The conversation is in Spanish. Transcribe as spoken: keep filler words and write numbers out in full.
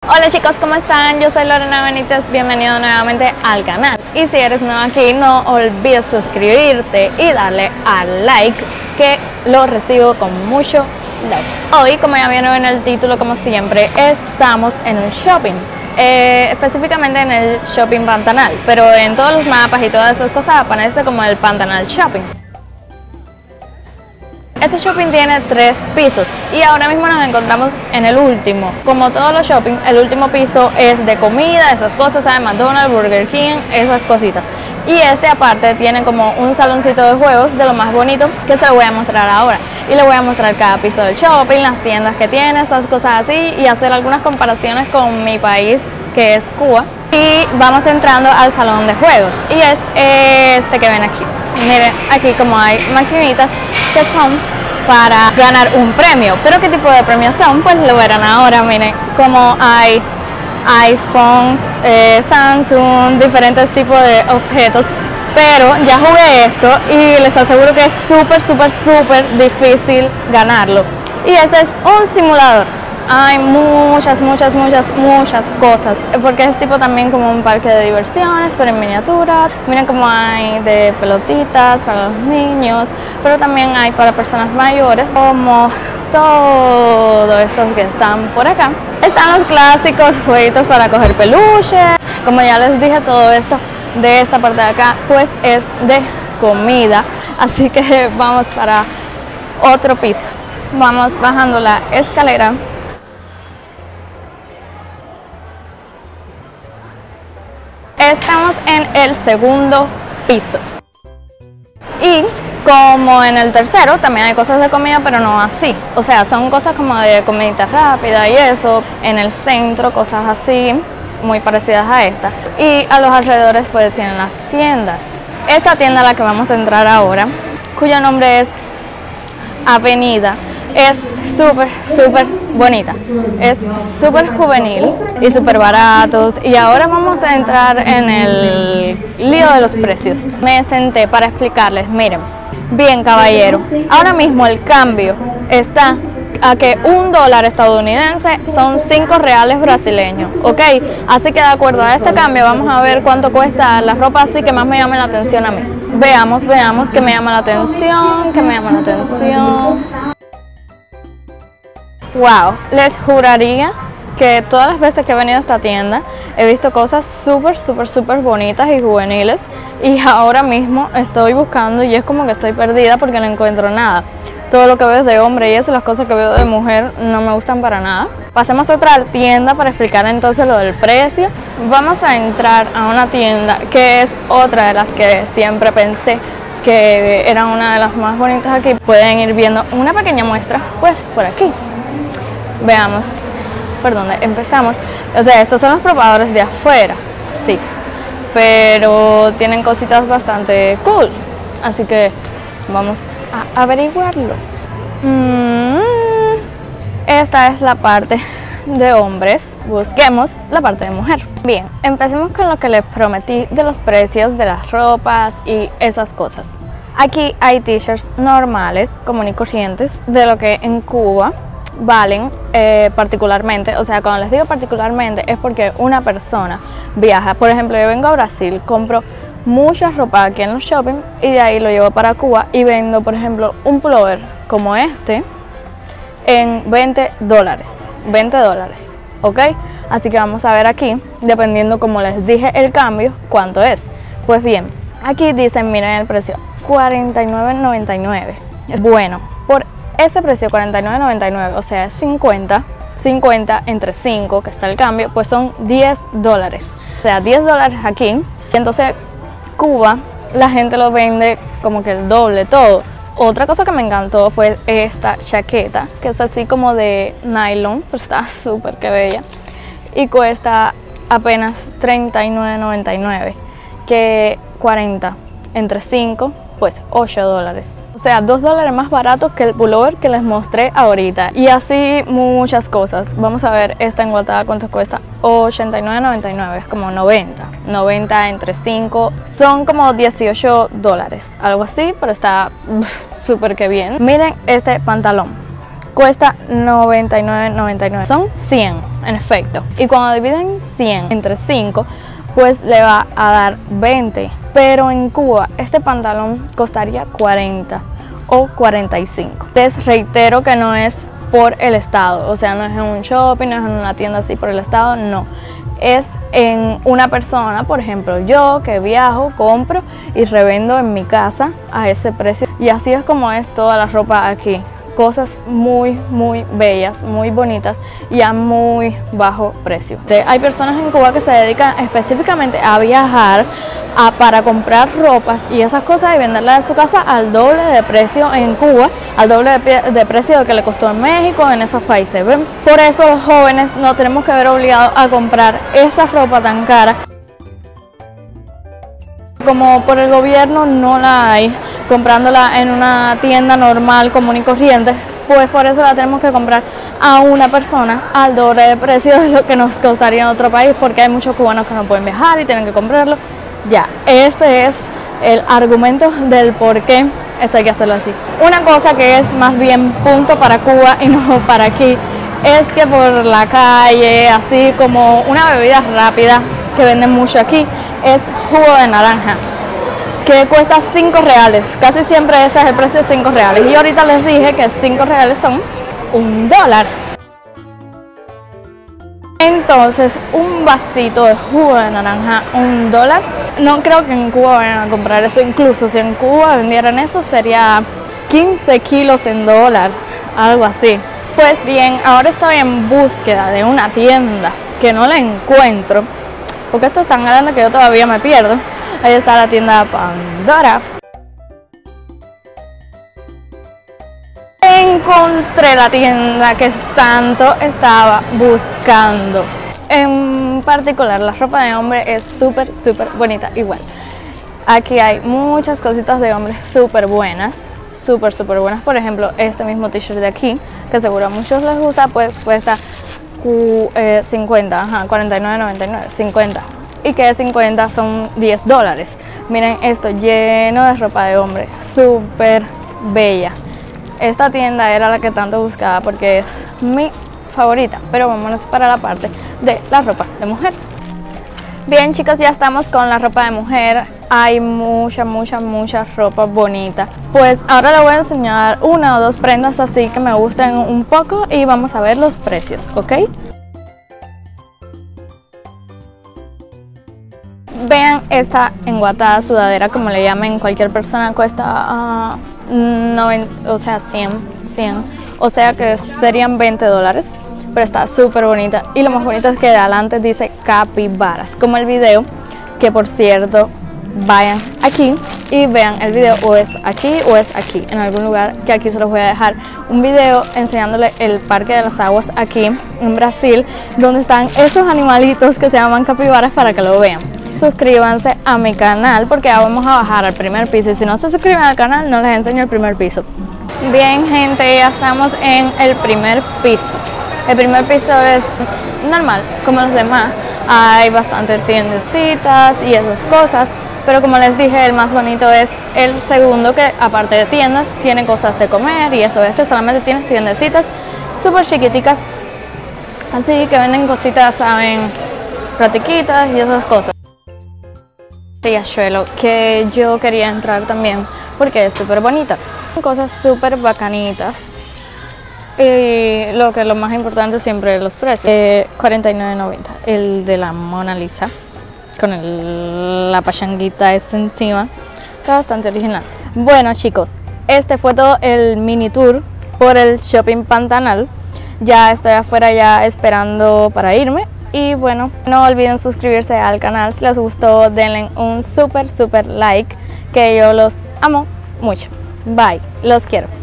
Hola chicos, ¿cómo están? Yo soy Lorena Benítez, bienvenido nuevamente al canal. Y si eres nuevo aquí, no olvides suscribirte y darle al like, que lo recibo con mucho love. Hoy, como ya vieron en el título, como siempre, estamos en un shopping. Eh, específicamente en el Shopping Pantanal, pero en todos los mapas y todas esas cosas aparece como el Pantanal Shopping. Este shopping tiene tres pisos y ahora mismo nos encontramos en el último. Como todos los shopping, el último piso es de comida, esas cosas, ¿sabes? McDonald's, Burger King, esas cositas. Y este aparte tiene como un saloncito de juegos de lo más bonito, que se lo voy a mostrar ahora. Y le voy a mostrar cada piso del shopping, las tiendas que tiene, esas cosas así, y hacer algunas comparaciones con mi país, que es Cuba. Y vamos entrando al salón de juegos, y es este que ven aquí. Miren, aquí como hay maquinitas que son para ganar un premio. ¿Pero qué tipo de premios son? Pues lo verán ahora. Miren, como hay iPhones, eh, Samsung, diferentes tipos de objetos. Pero ya jugué esto y les aseguro que es súper, súper, súper difícil ganarlo. Y este es un simulador. Hay muchas, muchas, muchas, muchas cosas, porque es tipo también como un parque de diversiones, pero en miniatura. Miren como hay de pelotitas para los niños, pero también hay para personas mayores, como todos estos que están por acá. Están los clásicos jueguitos para coger peluche. Como ya les dije, todo esto de esta parte de acá pues es de comida, así que vamos para otro piso. Vamos bajando la escalera. Estamos en el segundo piso y como en el tercero también hay cosas de comida, pero no así, o sea, son cosas como de comidita rápida y eso. En el centro cosas así muy parecidas a esta, y a los alrededores pues tienen las tiendas. Esta tienda a la que vamos a entrar ahora, cuyo nombre es Avenida, es súper, súper bonita, es súper juvenil y súper baratos. Y ahora vamos a entrar en el lío de los precios. Me senté para explicarles. Miren, bien caballero, ahora mismo el cambio está a que un dólar estadounidense son cinco reales brasileños, ok. Así que de acuerdo a este cambio vamos a ver cuánto cuesta la ropa así que más me llame la atención a mí. Veamos, veamos que me llama la atención, que me llama la atención. Wow, les juraría que todas las veces que he venido a esta tienda he visto cosas súper, súper, súper bonitas y juveniles, y ahora mismo estoy buscando y es como que estoy perdida porque no encuentro nada. Todo lo que veo es de hombre y eso, las cosas que veo de mujer no me gustan para nada. Pasemos a otra tienda para explicar entonces lo del precio. Vamos a entrar a una tienda que es otra de las que siempre pensé que era una de las más bonitas aquí. Pueden ir viendo una pequeña muestra pues por aquí. Veamos por dónde empezamos. O sea, estos son los probadores de afuera, sí, pero tienen cositas bastante cool, así que vamos a averiguarlo. Mm, esta es la parte de hombres, busquemos la parte de mujer. Bien, empecemos con lo que les prometí de los precios de las ropas y esas cosas. Aquí hay t-shirts normales, común y corrientes, de lo que en Cuba valen eh, particularmente. O sea, cuando les digo particularmente es porque una persona viaja. Por ejemplo, yo vengo a Brasil, compro mucha ropa aquí en los shopping y de ahí lo llevo para Cuba y vendo, por ejemplo, un pullover como este en veinte dólares, veinte dólares, ok. Así que vamos a ver aquí, dependiendo, como les dije, el cambio, cuánto es. Pues bien, aquí dicen, miren el precio, cuarenta y nueve noventa y nueve. Es bueno, por ese precio cuarenta y nueve noventa y nueve, o sea, cincuenta, cincuenta entre cinco, que está el cambio, pues son diez dólares. O sea, diez dólares aquí. Entonces, Cuba, la gente lo vende como que el doble todo. Otra cosa que me encantó fue esta chaqueta, que es así como de nylon, pero está súper que bella. Y cuesta apenas treinta y nueve noventa y nueve, que cuarenta entre cinco, pues ocho dólares. O sea, dos dólares más baratos que el pullover que les mostré ahorita. Y así muchas cosas. Vamos a ver esta enguatada cuánto cuesta. ochenta y nueve noventa y nueve, es como noventa. noventa entre cinco, son como dieciocho dólares. Algo así, pero está súper que bien. Miren este pantalón. Cuesta noventa y nueve noventa y nueve. Son cien. en efecto. Y cuando dividen cien entre cinco, pues le va a dar veinte. Pero en Cuba este pantalón costaría cuarenta o cuarenta y cinco. Les reitero que no es por el estado, o sea, no es en un shopping, no es en una tienda así por el estado, no. Es en una persona, por ejemplo yo que viajo, compro y revendo en mi casa a ese precio. Y así es como es toda la ropa aquí. Cosas muy muy bellas, muy bonitas y a muy bajo precio. Hay personas en Cuba que se dedican específicamente a viajar a, para comprar ropas y esas cosas y venderlas de su casa al doble de precio en Cuba, al doble de, de precio de que le costó en México, en esos países. ¿Ven? Por eso los jóvenes no tenemos que ver obligados a comprar esa ropa tan cara. Como por el gobierno no la hay, comprándola en una tienda normal, común y corriente, pues por eso la tenemos que comprar a una persona al doble de precio de lo que nos costaría en otro país, porque hay muchos cubanos que no pueden viajar y tienen que comprarlo. Ya, ese es el argumento del por qué esto hay que hacerlo así. Una cosa que es más bien punto para Cuba y no para aquí, es que por la calle, así como una bebida rápida que venden mucho aquí, es jugo de naranja, que cuesta cinco reales, casi siempre ese es el precio de cinco reales, y ahorita les dije que cinco reales son un dólar. Entonces un vasito de jugo de naranja, un dólar, no creo que en Cuba vayan a comprar eso, incluso si en Cuba vendieran eso sería quince kilos en dólar, algo así. Pues bien, ahora estoy en búsqueda de una tienda que no la encuentro, porque esto es tan grande que yo todavía me pierdo. Ahí está la tienda Pandora. Encontré la tienda que tanto estaba buscando. En particular, la ropa de hombre es súper, súper bonita igual. Aquí hay muchas cositas de hombre súper buenas, súper, súper buenas. Por ejemplo, este mismo t-shirt de aquí, que seguro a muchos les gusta, pues cuesta cincuenta, ajá, cuarenta y nueve noventa y nueve, cincuenta. Y que de cincuenta son diez dólares. Miren esto, lleno de ropa de hombre, súper bella. Esta tienda era la que tanto buscaba porque es mi favorita. Pero vámonos para la parte de la ropa de mujer. Bien chicos, ya estamos con la ropa de mujer. Hay mucha, mucha, mucha ropa bonita. Pues ahora les voy a enseñar una o dos prendas así que me gusten un poco y vamos a ver los precios, ¿ok? Vean esta enguatada sudadera, como le llamen, cualquier persona cuesta uh, noventa, o sea, cien, cien, o sea que serían veinte dólares, pero está súper bonita. Y lo más bonito es que de adelante dice capibaras, como el video, que por cierto, vayan aquí y vean el video, o es aquí o es aquí, en algún lugar, que aquí se los voy a dejar un video enseñándole el Parque de las Aguas aquí en Brasil, donde están esos animalitos que se llaman capibaras, para que lo vean. Suscríbanse a mi canal porque ya vamos a bajar al primer piso, y si no se suscriben al canal no les enseño el primer piso. Bien gente, ya estamos en el primer piso. El primer piso es normal, como los demás. Hay bastantes tiendecitas y esas cosas, pero como les dije, el más bonito es el segundo, que aparte de tiendas tiene cosas de comer y eso. Este solamente tiene tiendecitas súper chiquiticas, así que venden cositas, saben, pratiquitas y esas cosas. Riachuelo, que yo quería entrar también porque es súper bonita, cosas súper bacanitas, y lo que es lo más importante siempre los precios. eh, cuarenta y nueve noventa el de la Mona Lisa con el, la pachanguita esta encima, está bastante original. Bueno chicos, este fue todo el mini tour por el Shopping Pantanal. Ya estoy afuera ya esperando para irme. Y bueno, no olviden suscribirse al canal. Si les gustó, denle un súper, súper like, que yo los amo mucho. Bye, los quiero.